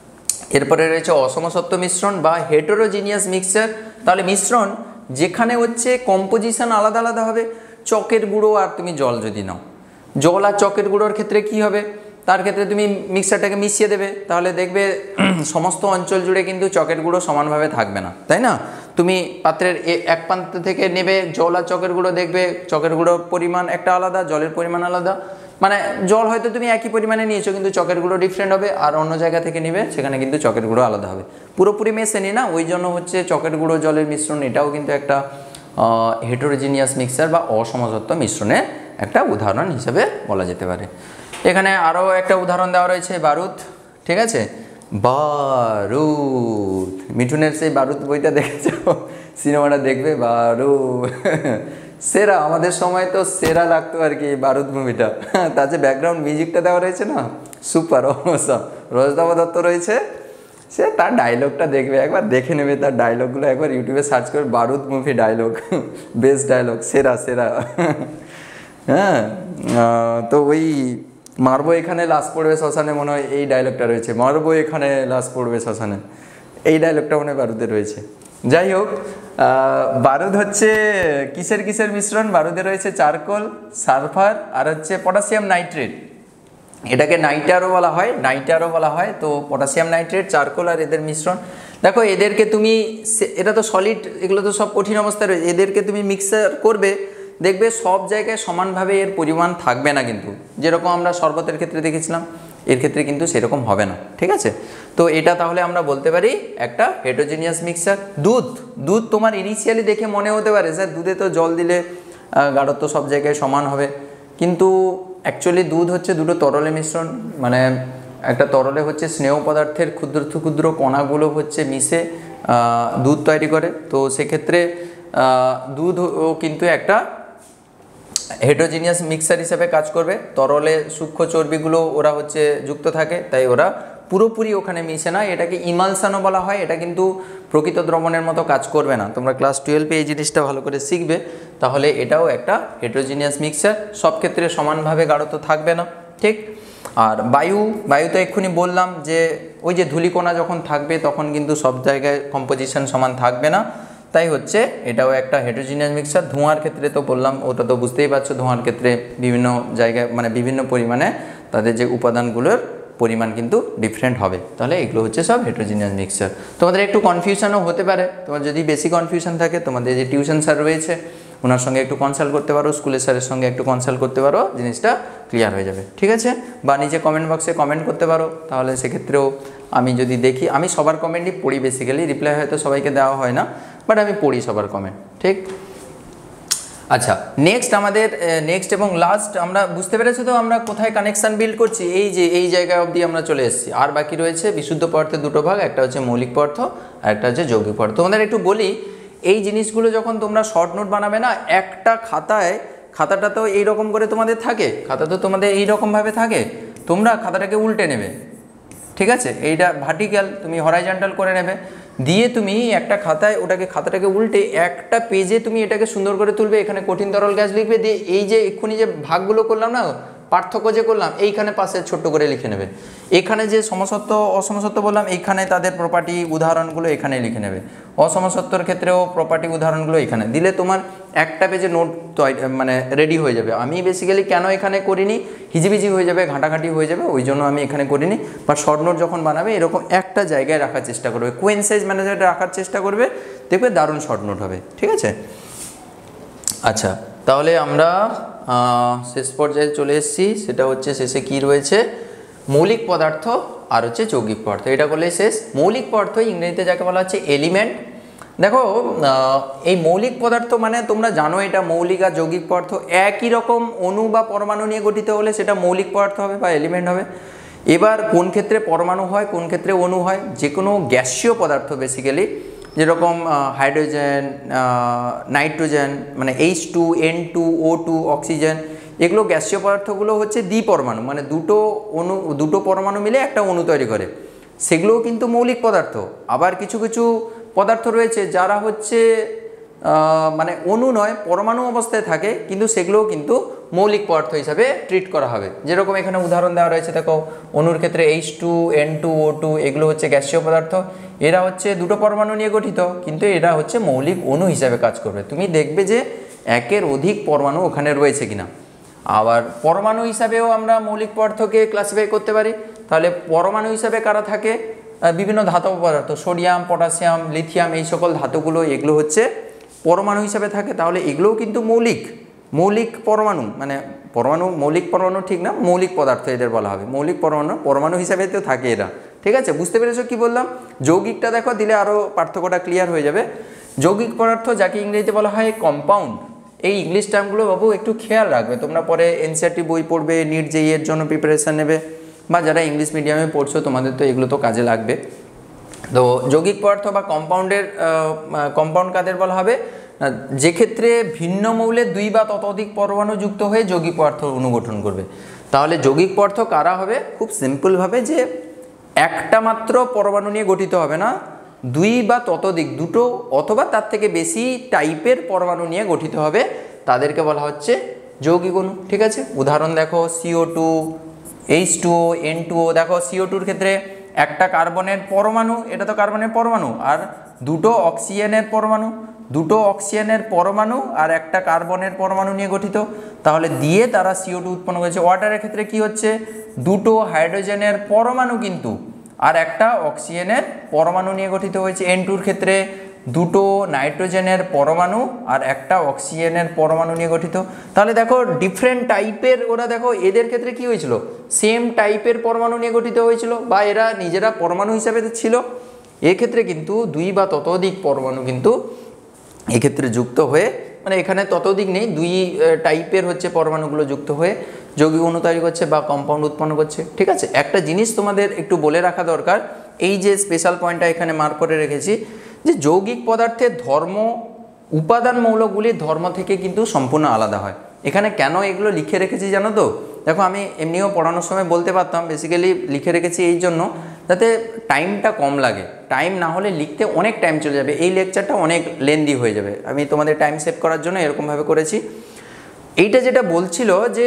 এরপরে রয়েছে অসমসত্ব মিশ্রণ বা হেটেরোজিনিয়াস মিক্সচার। তাহলে মিশ্রণ যেখানে হচ্ছে কম্পোজিশন আলাদা আলাদা হবে। চকের গুঁড়ো আর তুমি জল যদি নাও, জল আর চকের গুঁড়োর ক্ষেত্রে কি হবে? তার ক্ষেত্রে তুমি মিক্সচারটাকে মিশিয়ে দেবে, তাহলে দেখবে সমস্ত অঞ্চল জুড়ে কিন্তু চকের গুঁড়ো সমানভাবে থাকবে না, তাই না? তুমি পাত্রের এক প্রান্ত থেকে নেবে জল আর চকের গুঁড়ো, দেখবে চকের গুঁড়োর পরিমাণ একটা আলাদা, জলের পরিমাণ আলাদা। মানে জল হয়তো তুমি একই পরিমাণে নিয়েছো, কিন্তু চকের গুঁড়ো ডিফারেন্ট হবে, আর অন্য জায়গা থেকে নেবে সেখানে কিন্তু চকের গুঁড়ো আলাদা হবে। পুরোপুরি মেশানি না, ওই জন্য হচ্ছে চকের গুঁড়ো জলের মিশ্রণ, এটাও কিন্তু একটা হেটেরোজিনিয়াস মিক্সচার বা অসমসত্ব মিশ্রণের একটা উদাহরণ হিসেবে বলা যেতে পারে। এখানে আরও একটা উদাহরণ দেওয়া রয়েছে, বারুদ। ঠিক আছে, বারুদ, মিঠুনের সেই বারুদ বইটা দেখেছ, সিনেমাটা দেখবে, বারুদ সেরা, আমাদের সময় তো সেরা লাগতো আর কি বারুদ মুভিটা। তার যে ব্যাকগ্রাউন্ড মিউজিকটা দেওয়া রয়েছে না, সুপার অবশ্যই। রজতাভ দত্ত রয়েছে, সে তার ডায়লগটা দেখবে একবার, দেখে নেবে তার ডায়লগগুলো একবার, ইউটিউবে সার্চ করে বারুদ মুভি ডায়লগ, বেস্ট ডায়লগ, সেরা সেরা। হ্যাঁ, তো ওই মারবো এখানে লাশ পড়বে শ্মশানে, মনে হয় এই ডায়লগটা রয়েছে, মারবো এখানে লাশ পড়বে শ্মশানে, এই ডায়লগটা মনে হয় বারুদে রয়েছে। যাই হোক, বারুদ হচ্ছে কিসের কিসের মিশ্রণ? বারুদে রয়েছে চারকোল, সালফার, আর হচ্ছে পটাশিয়াম নাইট্রেট। এটাকে নাইটারও বলা হয়, নাইটারও বলা হয়। তো পটাশিয়াম নাইট্রেট, চারকোল আর এদের মিশ্রণ। দেখো এদেরকে তুমি, এটা তো সলিড, এগুলো তো সব কঠিন অবস্থায় রয়েছে, এদেরকে তুমি মিক্সার করবে, দেখবে সব জায়গায় সমানভাবে এর পরিমাণ থাকবে না, কিন্তু যেরকম আমরা শরবতের ক্ষেত্রে দেখেছিলাম, এর ক্ষেত্রে কিন্তু সেরকম হবে না। ঠিক আছে, তো এটা তাহলে আমরা বলতে পারি একটা হেটেরোজিনিয়াস মিক্সচার। দুধ, দুধ তোমার ইনিশিয়ালি দেখে মনে হতে পারে স্যার দুধে তো জল দিলে গাঢ়ত্ব সব জায়গায় সমান হবে, কিন্তু অ্যাকচুয়ালি দুধ হচ্ছে দুটো তরলে মিশ্রণ। মানে একটা তরলে হচ্ছে স্নেহ পদার্থের ক্ষুদ্র ক্ষুদ্র কণাগুলো হচ্ছে মিশে দুধ তৈরি করে। তো সেক্ষেত্রে দুধও কিন্তু একটা হেটেরোজিনিয়াস মিক্সচার হিসেবে কাজ করবে। তরলে সূক্ষ্ম চর্বিগুলো ওরা হচ্ছে যুক্ত থাকে, তাই ওরা পুরোপুরি ওখানে মিশে না, এটাকে ইমালসানও বলা হয়। এটা কিন্তু প্রকৃত দ্রবণের মতো কাজ করবে না। তোমরা ক্লাস টুয়েলভে এই জিনিসটা ভালো করে শিখবে, তাহলে এটাও একটা হেটেরোজিনিয়াস মিক্সচার, সব ক্ষেত্রে সমানভাবে গাঢ়ত্ব থাকবে না। ঠিক, আর বায়ু, বায়ু তো এক্ষুনি বললাম যে ওই যে ধূলিকণা যখন থাকবে তখন কিন্তু সব জায়গায় কম্পোজিশন সমান থাকবে না, তাই হচ্ছে এটাও একটা হেটেরোজিনিয়াস মিক্সচার। ধোঁয়ার ক্ষেত্রে তো বললাম, ওটা তো বুঝতেই পারছো, ধোঁয়ার ক্ষেত্রে বিভিন্ন জায়গায় মানে বিভিন্ন পরিমাণে তাদের যে উপাদানগুলোর পরিমাণ কিন্তু ডিফারেন্ট হবে, তাহলে এগুলো হচ্ছে সব হেটেরোজিনিয়াস মিক্সচার। তোমাদের একটু কনফিউশনও হতে পারে, তোমার যদি বেশি কনফিউশন থাকে তোমাদের যে টিউশন স্যার রয়েছে ওনার সঙ্গে একটু কনসাল্ট করতে পারো, স্কুলের স্যারের সঙ্গে একটু কনসাল্ট করতে পারো, জিনিসটা ক্লিয়ার হয়ে যাবে। ঠিক আছে, বা নিচে কমেন্ট বক্সে কমেন্ট করতে পারো, তাহলে সেক্ষেত্রেও আমি যদি দেখি, আমি সবার কমেন্টই পড়ি বেসিক্যালি, রিপ্লাই হয়তো সবাইকে দেওয়া হয় না, বাট আমি পড়ি সবার কমেন্ট। ঠিক, আচ্ছা, নেক্সট আমাদের নেক্সট এবং লাস্ট আমরা বুঝতে পেরেছি তো আমরা কোথায় কানেকশন বিল্ড করছি, এই যে এই জায়গা অবধি আমরা চলে এসেছি। আর বাকি রয়েছে বিশুদ্ধ পদার্থের দুটো ভাগ, একটা হচ্ছে মৌলিক পদার্থ আর একটা হচ্ছে যৌগিক পদার্থ। তোমাদের একটু বলি, এই জিনিসগুলো যখন তোমরা শর্ট নোট বানাবে না, একটা খাতায়, খাতাটা তো এইরকম করে তোমাদের থাকে, খাতা তো তোমাদের এইরকমভাবে থাকে, তোমরা খাতাটাকে উল্টে নেবে, ঠিক আছে, এইটা ভার্টিক্যাল তুমি হরাইজন্টাল করে নেবে, দিয়ে তুমি একটা খাতায় ওটাকে খাতাটাকে উল্টে একটা পেজে তুমি এটাকে সুন্দর করে তুলবে, এখানে কঠিন তরল গ্যাস লিখবে, দিয়ে এই যে এক্ষুনি যে ভাগগুলো করলাম না, পার্থক্য যে করলাম, এইখানে পাশে ছোট্ট করে লিখে নেবে। এখানে যে সমসত্ব অসমসত্ব বললাম, এইখানে তাদের প্রপার্টি উদাহরণগুলো এখানে লিখে নেবে। অসমসত্বর ক্ষেত্রেও প্রপার্টি উদাহরণগুলো এখানে দিলে তোমার একটা পেজে নোট মানে রেডি হয়ে যাবে। আমি বেসিক্যালি কেন এখানে করিনি, হিজিবিজি হয়ে যাবে, ঘাঁটাঘাঁটি হয়ে যাবে, ওই জন্য আমি এখানে করিনি। বা শর্ট নোট যখন বানাবে এরকম একটা জায়গায় রাখার চেষ্টা করবে, কোয়েন সাইজ ম্যানেজারে রাখার চেষ্টা করবে, দেখবে দারুণ শর্ট নোট হবে, ঠিক আছে। আচ্ছা, তাহলে আমরা শেষ পর্যায়ে চলে এসেছি, সেটা হচ্ছে শেষে কি রয়েছে, মৌলিক পদার্থ আর হচ্ছে যৌগিক পদার্থ, এটা করলে শেষ। মৌলিক পদার্থ ইংরেজিতে যাকে বলা হচ্ছে এলিমেন্ট। দেখো এই মৌলিক পদার্থ মানে তোমরা জানো এটা মৌলিক আর যৌগিক পদার্থ একই রকম অণু বা পরমাণু নিয়ে গঠিত হলে সেটা মৌলিক পদার্থ হবে বা এলিমেন্ট হবে। এবার কোন ক্ষেত্রে পরমাণু হয়, কোন ক্ষেত্রে অণু হয়, যে কোনো গ্যাসীয় পদার্থ বেসিক্যালি, যেরকম হাইড্রোজেন, নাইট্রোজেন, মানে H two, N two, O two, oxygen, এগুলো গ্যাসীয় পদার্থগুলো হচ্ছে দ্বিপরমাণু, মানে দুটো অণু, দুটো পরমাণু মিলে একটা অণু তৈরি করে, সেগুলোও কিন্তু মৌলিক পদার্থ। আবার কিছু কিছু পদার্থ রয়েছে যারা হচ্ছে মানে অণু নয়, পরমাণু অবস্থায় থাকে, কিন্তু সেগুলোও কিন্তু মৌলিক পদার্থ হিসাবে ট্রিট করা হবে। যেরকম এখানে উদাহরণ দেওয়া রয়েছে, দেখো অণুর ক্ষেত্রে H two, N two, O two, এগুলো হচ্ছে গ্যাসীয় পদার্থ, এরা হচ্ছে দুটো পরমাণু নিয়ে গঠিত, কিন্তু এরা হচ্ছে মৌলিক অণু হিসাবে কাজ করবে। তুমি দেখবে যে একের অধিক পরমাণু ওখানে রয়েছে কিনা। আবার পরমাণু হিসাবেও আমরা মৌলিক পদার্থকে ক্লাসিফাই করতে পারি। তাহলে পরমাণু হিসাবে কারা থাকে, বিভিন্ন ধাতব পদার্থ, সোডিয়াম, পটাশিয়াম, লিথিয়াম, এই সকল ধাতুগুলো, এগুলো হচ্ছে পরমাণু হিসাবে থাকে। তাহলে এগুলোও কিন্তু মৌলিক, মৌলিক পরমাণু, মানে পরমাণু, মৌলিক পরমাণু ঠিক না, মৌলিক পদার্থ এদের বলা হবে। মৌলিক পরমাণু, পরমাণু হিসাবে তো থাকে এরা, ঠিক আছে। বুঝতে পেরেছো কি বললাম? যৌগিকটা দেখো, দিলে আরও পার্থক্যটা ক্লিয়ার হয়ে যাবে। যৌগিক পদার্থ যাকে ইংরেজিতে বলা হয় কম্পাউন্ড। এই ইংলিশ টার্মগুলো বাবু একটু খেয়াল রাখবে, তোমরা পরে এনসিইআরটি বই পড়বে, নিট জেই এর জন্য প্রিপারেশান নেবে, বা যারা ইংলিশ মিডিয়ামে পড়ছো তোমাদের তো এগুলো তো কাজে লাগবে। তো যৌগিক পদার্থ বা কম্পাউন্ডের, কম্পাউন্ড কাদের বলা হবে, যে ক্ষেত্রে ভিন্ন মৌলের দুই বা ততোধিক পরমাণু যুক্ত হয়ে যৌগিক পদার্থ অনুগঠন করবে। তাহলে যৌগিক পদার্থ কারা হবে, খুব সিম্পলভাবে যে একটা মাত্র পরমাণু নিয়ে গঠিত হবে না, দুই বা ততোধিক, দুটো অথবা তার থেকে বেশি টাইপের পরমাণু নিয়ে গঠিত হবে, তাদেরকে বলা হচ্ছে যৌগিক অণু, ঠিক আছে। উদাহরণ দেখো, CO two, H two O, N two O. দেখো সিও টুর ক্ষেত্রে একটা কার্বনের পরমাণু, এটা তো কার্বনের পরমাণু, আর দুটো অক্সিজেনের পরমাণু, দুটো অক্সিজেনের পরমাণু আর একটা কার্বনের পরমাণু নিয়ে গঠিত, তাহলে দিয়ে তারা সিও টু উৎপন্ন করেছে। ওয়াটারের ক্ষেত্রে কি হচ্ছে, দুটো হাইড্রোজেনের পরমাণু কিন্তু আর একটা অক্সিজেনের পরমাণু নিয়ে গঠিত হয়েছে। এন টুর ক্ষেত্রে দুটো নাইট্রোজেনের পরমাণু আর একটা অক্সিজেনের পরমাণু নিয়ে গঠিত। তাহলে দেখো ডিফারেন্ট টাইপের, ওরা দেখো এদের ক্ষেত্রে কি হয়েছিল, সেম টাইপের পরমাণু নিয়ে গঠিত হয়েছিল, বা এরা নিজেরা পরমাণু হিসাবে ছিল। এক্ষেত্রে কিন্তু দুই বা ততোধিক পরমাণু কিন্তু এক্ষেত্রে যুক্ত হয়ে, মানে এখানে ততোধিক নেই, দুই টাইপের হচ্ছে পরমাণুগুলো যুক্ত হয়ে যৌগিক অণু তৈরি করছে বা কম্পাউন্ড উৎপন্ন করছে, ঠিক আছে। একটা জিনিস তোমাদের একটু বলে রাখা দরকার, এই যে স্পেশাল পয়েন্টটা এখানে মার্ক করে রেখেছি, যে যৌগিক পদার্থের ধর্ম উপাদান মৌলগুলির ধর্ম থেকে কিন্তু সম্পূর্ণ আলাদা হয়। এখানে কেন এগুলো লিখে রেখেছি জানো তো, দেখো আমি এমনিও পড়ানোর সময় বলতে পারতাম, বেসিক্যালি লিখে রেখেছি এই জন্য যাতে টাইমটা কম লাগে। টাইম না হলে লিখতে অনেক টাইম চলে যাবে, এই লেকচারটা অনেক লেন্দি হয়ে যাবে। আমি তোমাদের টাইম সেভ করার জন্য এরকমভাবে করেছি। এইটা যেটা বলছিল যে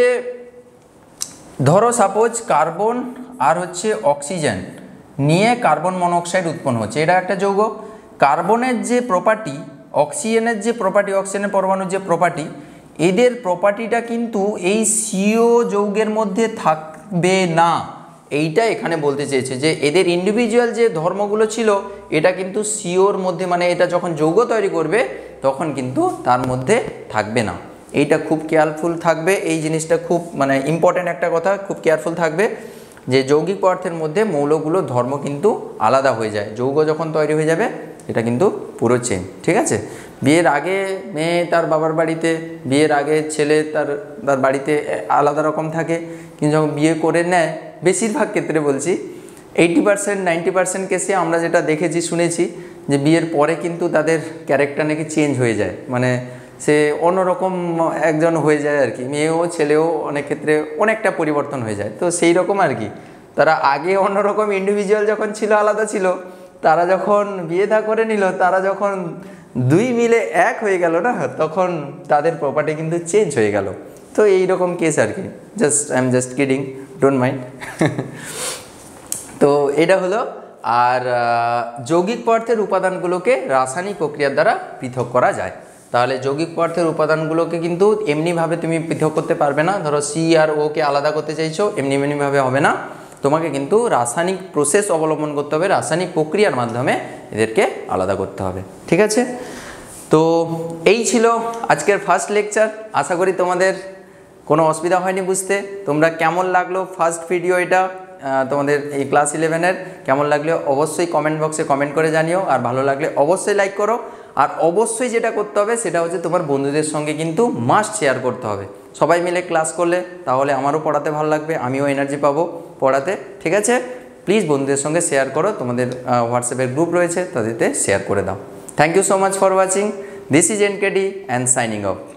ধরো সাপোজ কার্বন আর হচ্ছে অক্সিজেন নিয়ে কার্বন মনোক্সাইড উৎপন্ন হচ্ছে, এটা একটা যৌগ। কার্বনের যে প্রপার্টি, অক্সিজেনের যে প্রপার্টি, অক্সিজেনের পরমাণুর যে প্রপার্টি, এদের প্রপার্টিটা কিন্তু এই সিও যৌগের মধ্যে থাকবে না। এইটা এখানে বলতে চেয়েছে যে এদের ইন্ডিভিজুয়াল যে ধর্মগুলো ছিল এটা কিন্তু সিওর মধ্যে, মানে এটা যখন যৌগ তৈরি করবে তখন কিন্তু তার মধ্যে থাকবে না। এইটা খুব কেয়ারফুল থাকবে, এই জিনিসটা খুব মানে ইম্পর্টেন্ট একটা কথা, খুব কেয়ারফুল থাকবে যে যৌগিক পদার্থের মধ্যে মৌলগুলোর ধর্ম কিন্তু আলাদা হয়ে যায়। যৌগ যখন তৈরি হয়ে যাবে এটা কিন্তু পুরো চেঞ্জ, ঠিক আছে। বিয়ের আগে মেয়ে তার বাবার বাড়িতে, বিয়ের আগে ছেলে তার তার বাড়িতে আলাদা রকম থাকে, কিন্তু যখন বিয়ে করে নেয়, বেশিরভাগ ক্ষেত্রে বলছি, এইটি পার্সেন্ট নাইনটি পার্সেন্ট কেসে আমরা যেটা দেখেছি শুনেছি যে বিয়ের পরে কিন্তু তাদের ক্যারেক্টার নাকি চেঞ্জ হয়ে যায়, মানে সে অন্যরকম একজন হয়ে যায় আর কি, মেয়েও ছেলেও অনেক ক্ষেত্রে অনেকটা পরিবর্তন হয়ে যায়। তো সেই রকম আর কি, তারা আগে অন্যরকম ইন্ডিভিজুয়াল যখন ছিল, আলাদা ছিল, তারা যখন বিয়ে থা করে নিল, তারা যখন দুই মিলে এক হয়ে গেল না, তখন তাদের প্রপার্টি কিন্তু চেঞ্জ হয়ে গেল। তো এই রকম কেস আর কি, just I am just kidding, don't mind. তো এটা হলো। আর যৌগিক পদার্থের উপাদানগুলোকে রাসায়নিক প্রক্রিয়ার দ্বারা পৃথক করা যায়। তাহলে যৌগিক পদার্থের উপাদানগুলোকে কিন্তু এমনিভাবে তুমি পৃথক করতে পারবে না। ধরো সি আর ওকে আলাদা করতে চাইছো, এমনি এমনিভাবে হবে না, তোমাকে কিন্তু রাসায়নিক প্রসেস অবলম্বন করতে হবে, রাসায়নিক প্রক্রিয়ার মাধ্যমে এদেরকে আলাদা করতে হবে। ঠিক আছে, তো এই ছিল আজকের ফার্স্ট লেকচার। আশা করি তোমাদের কোনো অসুবিধা হয়নি বুঝতে। তোমরা কেমন লাগলো ফার্স্ট ভিডিও এটা তোমাদের এই ক্লাস ইলেভেনের কেমন লাগলো অবশ্যই কমেন্ট বক্সে কমেন্ট করে জানিও, আর ভালো লাগলে অবশ্যই লাইক করো। আর অবশ্যই যেটা করতে হবে সেটা হচ্ছে তোমার বন্ধুদের সঙ্গে কিন্তু মাস্ট শেয়ার করতে হবে। সবাই মিলে ক্লাস করলে তাহলে আমারও পড়াতে ভালো লাগবে, আমিও এনার্জি পাবো পড়াতে। ঠিক আছে, প্লিজ বন্ধুদের সঙ্গে শেয়ার করো, তোমাদের হোয়াটসঅ্যাপের গ্রুপ রয়েছে তাদেরতে শেয়ার করে দাও। Thank you so much for watching. This is N K D and signing of.